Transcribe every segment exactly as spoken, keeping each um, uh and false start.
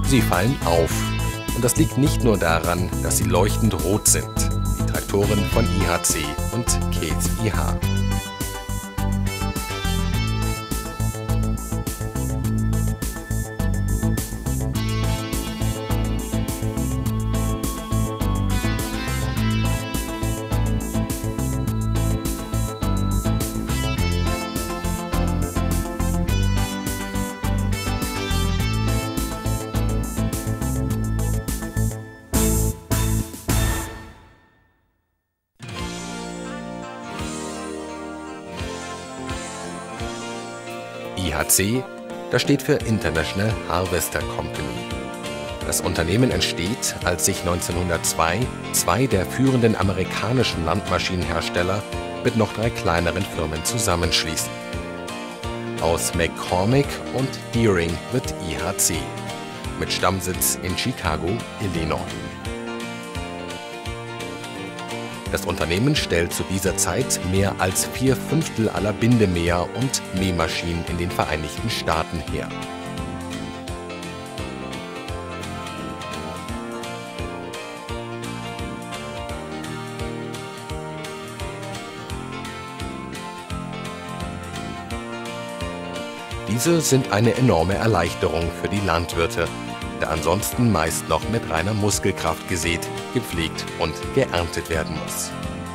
Sie fallen auf. Und das liegt nicht nur daran, dass sie leuchtend rot sind. Die Traktoren von I H C und Case I H. I H C, das steht für International Harvester Company. Das Unternehmen entsteht, als sich neunzehnhundertzwei zwei der führenden amerikanischen Landmaschinenhersteller mit noch drei kleineren Firmen zusammenschließen. Aus McCormick und Deering wird I H C, mit Stammsitz in Chicago, Illinois. Das Unternehmen stellt zu dieser Zeit mehr als vier Fünftel aller Bindemäher und Mähmaschinen in den Vereinigten Staaten her. Diese sind eine enorme Erleichterung für die Landwirte, der ansonsten meist noch mit reiner Muskelkraft gesät, gepflegt und geerntet werden muss.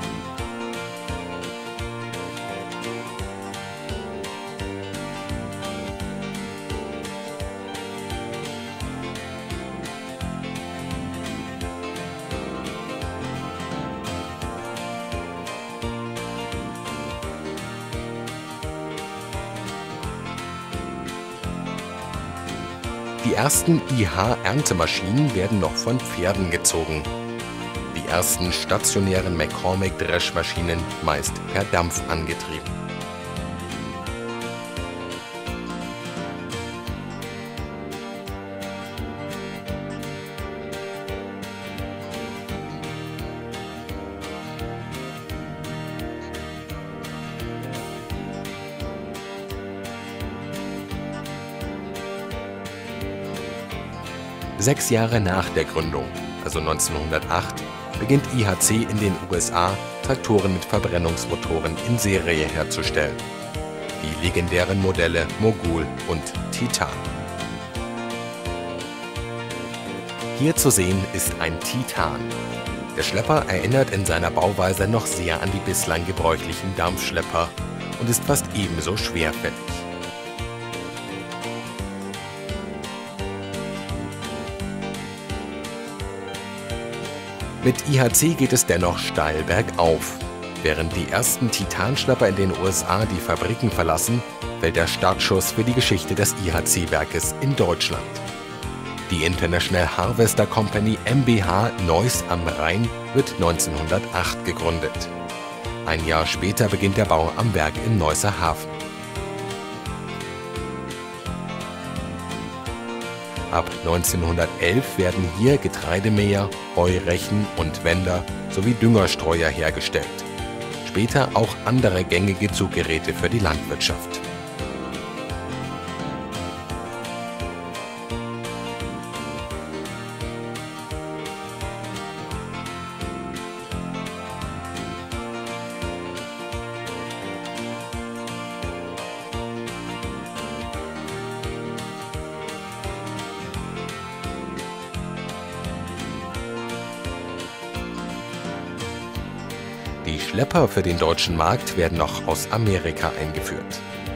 Die ersten I H-Erntemaschinen werden noch von Pferden gezogen. Die ersten stationären McCormick-Dreschmaschinen meist per Dampf angetrieben. Sechs Jahre nach der Gründung, also neunzehnhundertacht, beginnt I H C in den U S A, Traktoren mit Verbrennungsmotoren in Serie herzustellen. Die legendären Modelle Mogul und Titan. Hier zu sehen ist ein Titan. Der Schlepper erinnert in seiner Bauweise noch sehr an die bislang gebräuchlichen Dampfschlepper und ist fast ebenso schwerfällig. Mit I H C geht es dennoch steil bergauf. Während die ersten Titanschlepper in den U S A die Fabriken verlassen, fällt der Startschuss für die Geschichte des I H C-Werkes in Deutschland. Die International Harvester Company M B H Neuss am Rhein wird neunzehnhundertacht gegründet. Ein Jahr später beginnt der Bau am Werk in Neusser Hafen. Ab neunzehnhundertelf werden hier Getreidemäher, Heurechen und Wender sowie Düngerstreuer hergestellt. Später auch andere gängige Zuggeräte für die Landwirtschaft. Die Schlepper für den deutschen Markt werden noch aus Amerika eingeführt.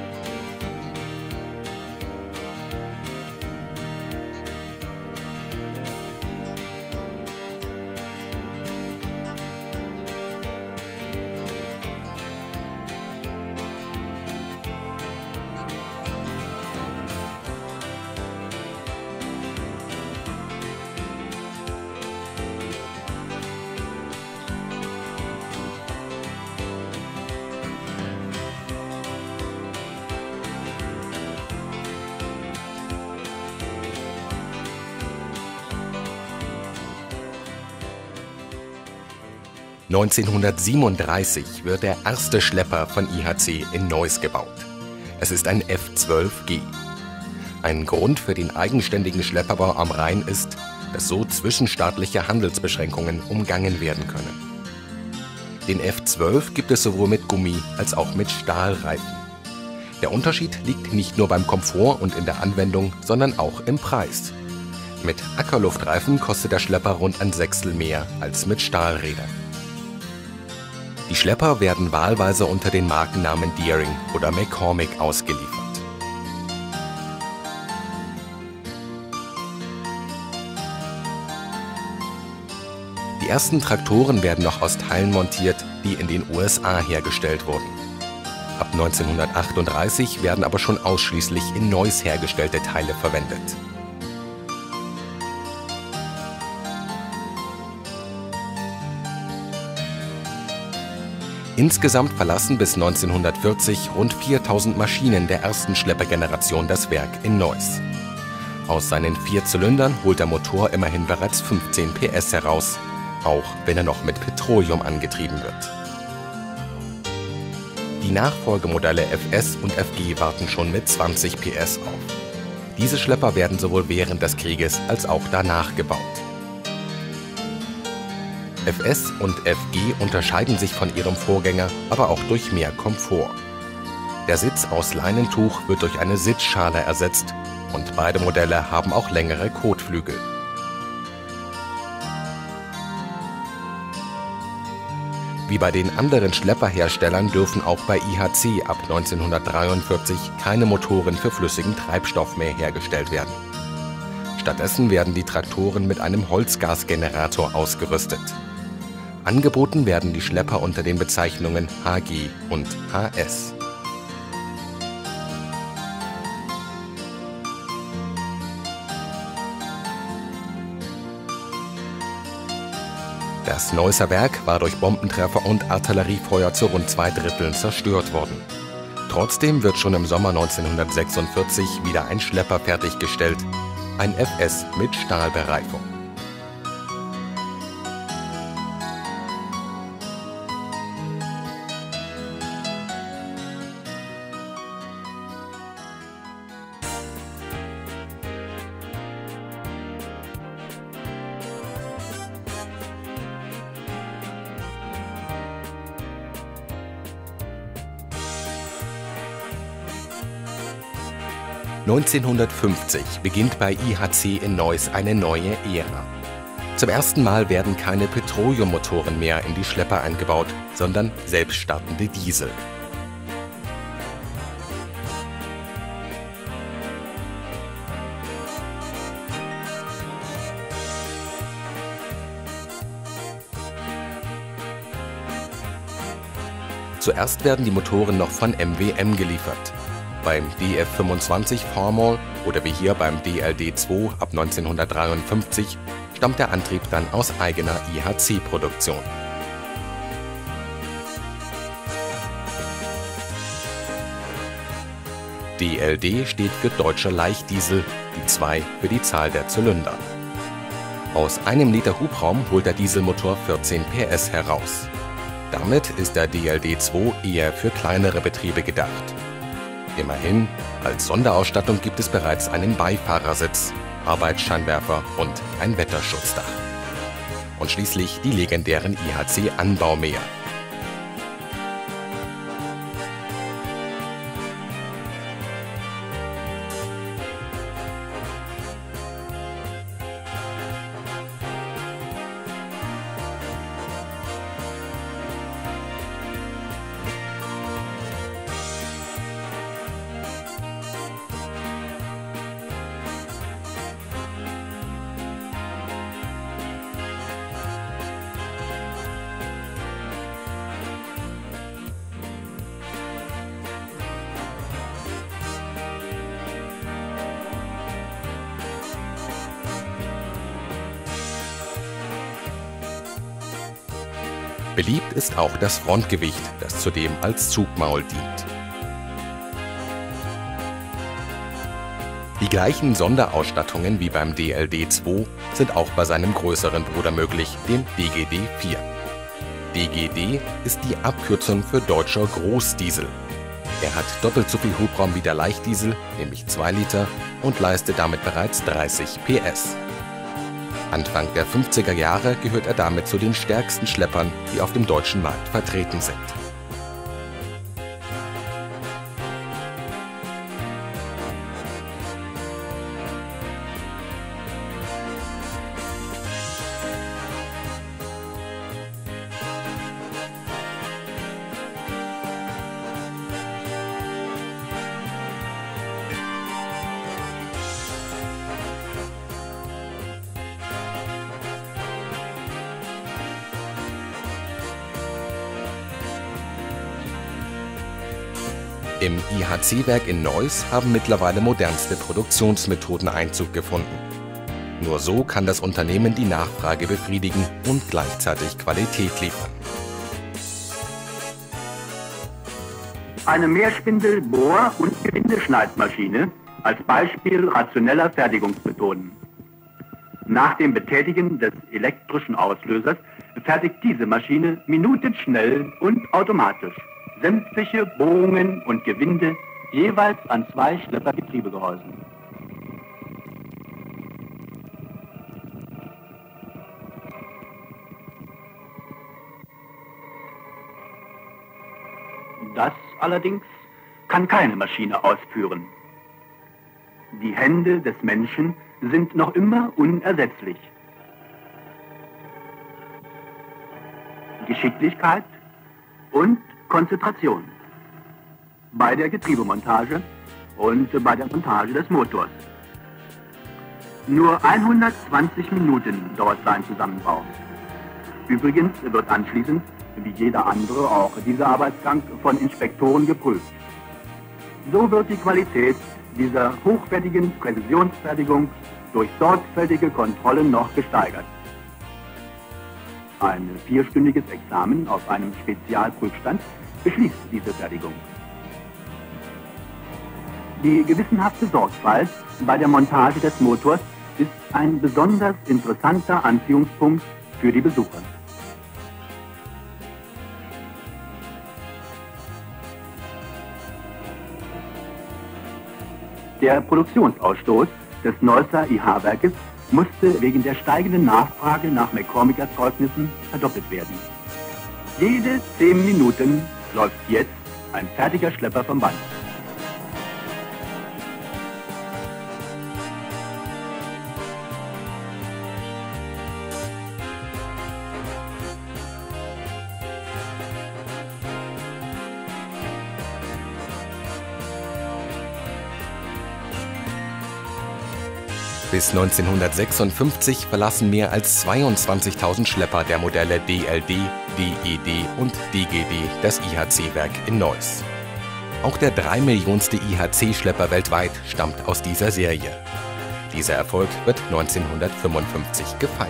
neunzehnhundertsiebenunddreißig wird der erste Schlepper von I H C in Neuss gebaut. Es ist ein F zwölf G. Ein Grund für den eigenständigen Schlepperbau am Rhein ist, dass so zwischenstaatliche Handelsbeschränkungen umgangen werden können. Den F zwölf gibt es sowohl mit Gummi- als auch mit Stahlreifen. Der Unterschied liegt nicht nur beim Komfort und in der Anwendung, sondern auch im Preis. Mit Ackerluftreifen kostet der Schlepper rund ein Sechstel mehr als mit Stahlrädern. Die Schlepper werden wahlweise unter den Markennamen Deering oder McCormick ausgeliefert. Die ersten Traktoren werden noch aus Teilen montiert, die in den U S A hergestellt wurden. Ab neunzehnhundertachtunddreißig werden aber schon ausschließlich in Neuss hergestellte Teile verwendet. Insgesamt verlassen bis neunzehnhundertvierzig rund viertausend Maschinen der ersten Schleppergeneration das Werk in Neuss. Aus seinen vier Zylindern holt der Motor immerhin bereits fünfzehn P S heraus, auch wenn er noch mit Petroleum angetrieben wird. Die Nachfolgemodelle F S und F G warten schon mit zwanzig P S auf. Diese Schlepper werden sowohl während des Krieges als auch danach gebaut. F S und F G unterscheiden sich von ihrem Vorgänger aber auch durch mehr Komfort. Der Sitz aus Leinentuch wird durch eine Sitzschale ersetzt und beide Modelle haben auch längere Kotflügel. Wie bei den anderen Schlepperherstellern dürfen auch bei I H C ab neunzehnhundertdreiundvierzig keine Motoren für flüssigen Treibstoff mehr hergestellt werden. Stattdessen werden die Traktoren mit einem Holzgasgenerator ausgerüstet. Angeboten werden die Schlepper unter den Bezeichnungen H G und H S. Das Neusser Werk war durch Bombentreffer und Artilleriefeuer zu rund zwei Dritteln zerstört worden. Trotzdem wird schon im Sommer neunzehnhundertsechsundvierzig wieder ein Schlepper fertiggestellt, ein F S mit Stahlbereifung. neunzehnhundertfünfzig beginnt bei I H C in Neuss eine neue Ära. Zum ersten Mal werden keine Petroleummotoren mehr in die Schlepper eingebaut, sondern selbststartende Diesel. Zuerst werden die Motoren noch von M W M geliefert. Beim D F fünfundzwanzig Farmall oder wie hier beim D L D zwei ab neunzehnhundertdreiundfünfzig stammt der Antrieb dann aus eigener I H C-Produktion. D L D steht für Deutscher Leichtdiesel, die zwei für die Zahl der Zylinder. Aus einem Liter Hubraum holt der Dieselmotor vierzehn P S heraus. Damit ist der D L D zwei eher für kleinere Betriebe gedacht. Immerhin, als Sonderausstattung gibt es bereits einen Beifahrersitz, Arbeitsscheinwerfer und ein Wetterschutzdach. Und schließlich die legendären I H C-Anbaumäher. Beliebt ist auch das Frontgewicht, das zudem als Zugmaul dient. Die gleichen Sonderausstattungen wie beim D L D zwei sind auch bei seinem größeren Bruder möglich, dem D G D vier. D G D ist die Abkürzung für Deutscher Großdiesel. Er hat doppelt so viel Hubraum wie der Leichtdiesel, nämlich zwei Liter, und leistet damit bereits dreißig P S. Anfang der fünfziger Jahre gehört er damit zu den stärksten Schleppern, die auf dem deutschen Markt vertreten sind. Im I H C-Werk in Neuss haben mittlerweile modernste Produktionsmethoden Einzug gefunden. Nur so kann das Unternehmen die Nachfrage befriedigen und gleichzeitig Qualität liefern. Eine Mehrspindel-, Bohr- und Gewindeschneidmaschine als Beispiel rationeller Fertigungsmethoden. Nach dem Betätigen des elektrischen Auslösers fertigt diese Maschine minutenschnell und automatisch sämtliche Bohrungen und Gewinde jeweils an zwei Schleppergetriebegehäusen. Das allerdings kann keine Maschine ausführen. Die Hände des Menschen sind noch immer unersetzlich. Geschicklichkeit und Konzentration bei der Getriebemontage und bei der Montage des Motors. Nur hundertzwanzig Minuten dauert sein Zusammenbau. Übrigens wird anschließend, wie jeder andere, auch dieser Arbeitsgang von Inspektoren geprüft. So wird die Qualität dieser hochwertigen Präzisionsfertigung durch sorgfältige Kontrollen noch gesteigert. Ein vierstündiges Examen auf einem Spezialprüfstand beschließt diese Fertigung. Die gewissenhafte Sorgfalt bei der Montage des Motors ist ein besonders interessanter Anziehungspunkt für die Besucher. Der Produktionsausstoß des Neusser I H-Werkes musste wegen der steigenden Nachfrage nach McCormick-Erzeugnissen verdoppelt werden. Jede zehn Minuten läuft jetzt ein fertiger Schlepper vom Band. Bis neunzehnhundertsechsundfünfzig verlassen mehr als zweiundzwanzigtausend Schlepper der Modelle D L D, D E D und D G D das I H C-Werk in Neuss. Auch der drei Millionste I H C-Schlepper weltweit stammt aus dieser Serie. Dieser Erfolg wird neunzehnhundertfünfundfünfzig gefeiert.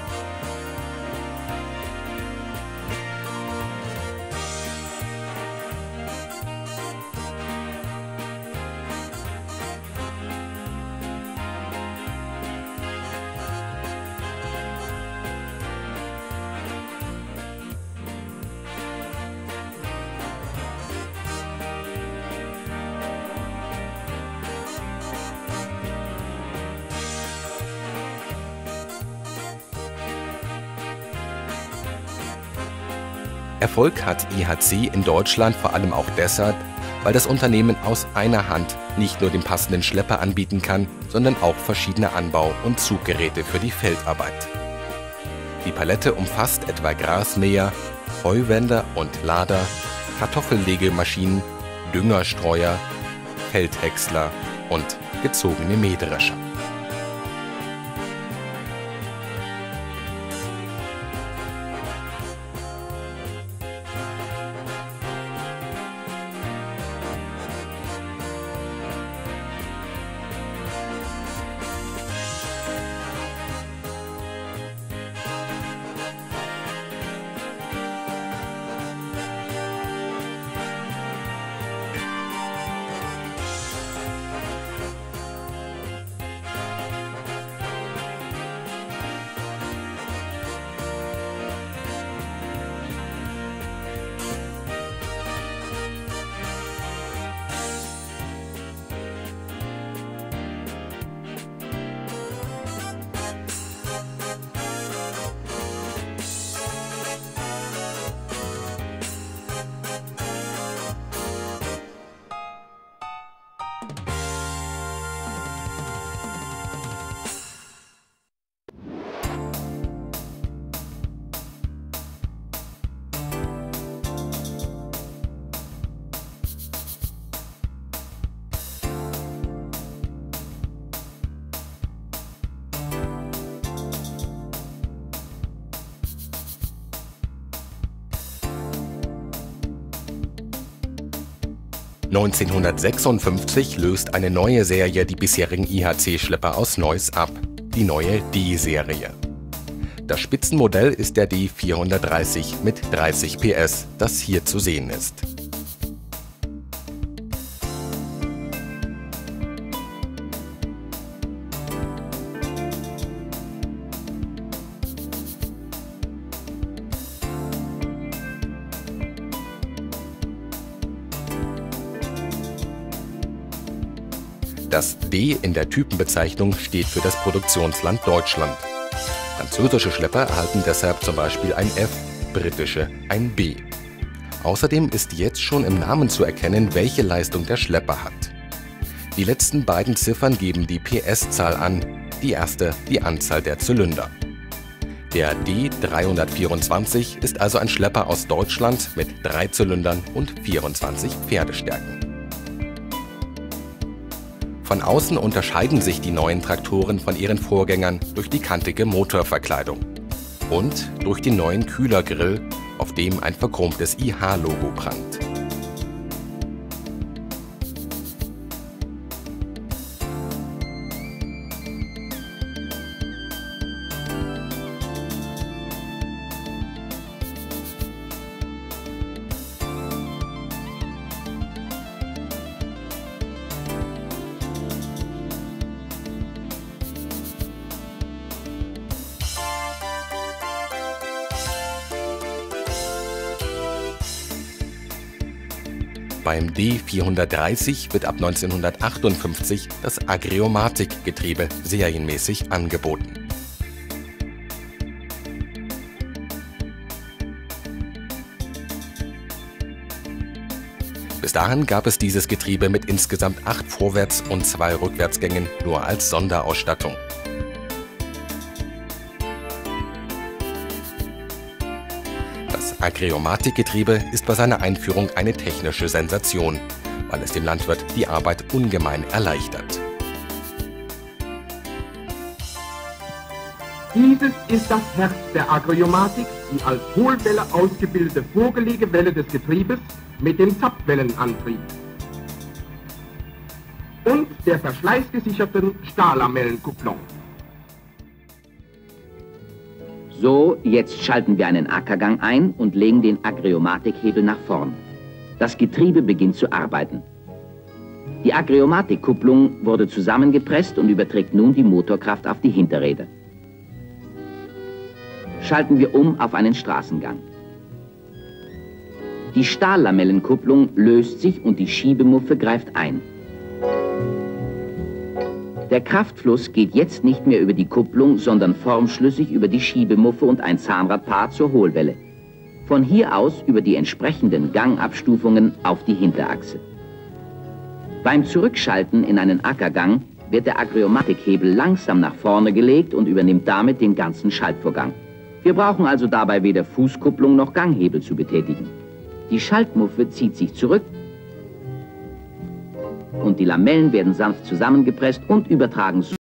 Erfolg hat I H C in Deutschland vor allem auch deshalb, weil das Unternehmen aus einer Hand nicht nur den passenden Schlepper anbieten kann, sondern auch verschiedene Anbau- und Zuggeräte für die Feldarbeit. Die Palette umfasst etwa Grasmäher, Heuwender und Lader, Kartoffellegemaschinen, Düngerstreuer, Feldhäcksler und gezogene Mähdrescher. neunzehnhundertsechsundfünfzig löst eine neue Serie die bisherigen I H C-Schlepper aus Neuss ab, die neue D-Serie. Das Spitzenmodell ist der D vierhundertdreißig mit dreißig P S, das hier zu sehen ist. Das D in der Typenbezeichnung steht für das Produktionsland Deutschland. Französische Schlepper erhalten deshalb zum Beispiel ein F, britische ein B. Außerdem ist jetzt schon im Namen zu erkennen, welche Leistung der Schlepper hat. Die letzten beiden Ziffern geben die P S-Zahl an, die erste die Anzahl der Zylinder. Der D dreihundertvierundzwanzig ist also ein Schlepper aus Deutschland mit drei Zylindern und vierundzwanzig Pferdestärken. Von außen unterscheiden sich die neuen Traktoren von ihren Vorgängern durch die kantige Motorverkleidung und durch den neuen Kühlergrill, auf dem ein verchromtes I H-Logo prangt. Beim D vierhundertdreißig wird ab neunzehnhundertachtundfünfzig das Agriomatic-Getriebe serienmäßig angeboten. Bis dahin gab es dieses Getriebe mit insgesamt acht Vorwärts- und zwei Rückwärtsgängen nur als Sonderausstattung. Das Agriomatic-Getriebe ist bei seiner Einführung eine technische Sensation, weil es dem Landwirt die Arbeit ungemein erleichtert. Dieses ist das Herz der Agriomatic, die als Hohlwelle ausgebildete Vorgelegewelle des Getriebes mit dem Zapfwellenantrieb und der verschleißgesicherten Stahllamellenkupplung. So, jetzt schalten wir einen Ackergang ein und legen den Agriomatic-Hebel nach vorn. Das Getriebe beginnt zu arbeiten. Die Agriomatic-Kupplung wurde zusammengepresst und überträgt nun die Motorkraft auf die Hinterräder. Schalten wir um auf einen Straßengang. Die Stahllamellenkupplung löst sich und die Schiebemuffe greift ein. Der Kraftfluss geht jetzt nicht mehr über die Kupplung, sondern formschlüssig über die Schiebemuffe und ein Zahnradpaar zur Hohlwelle. Von hier aus über die entsprechenden Gangabstufungen auf die Hinterachse. Beim Zurückschalten in einen Ackergang wird der Agriomatic-Hebel langsam nach vorne gelegt und übernimmt damit den ganzen Schaltvorgang. Wir brauchen also dabei weder Fußkupplung noch Ganghebel zu betätigen. Die Schaltmuffe zieht sich zurück und die Lamellen werden sanft zusammengepresst und übertragen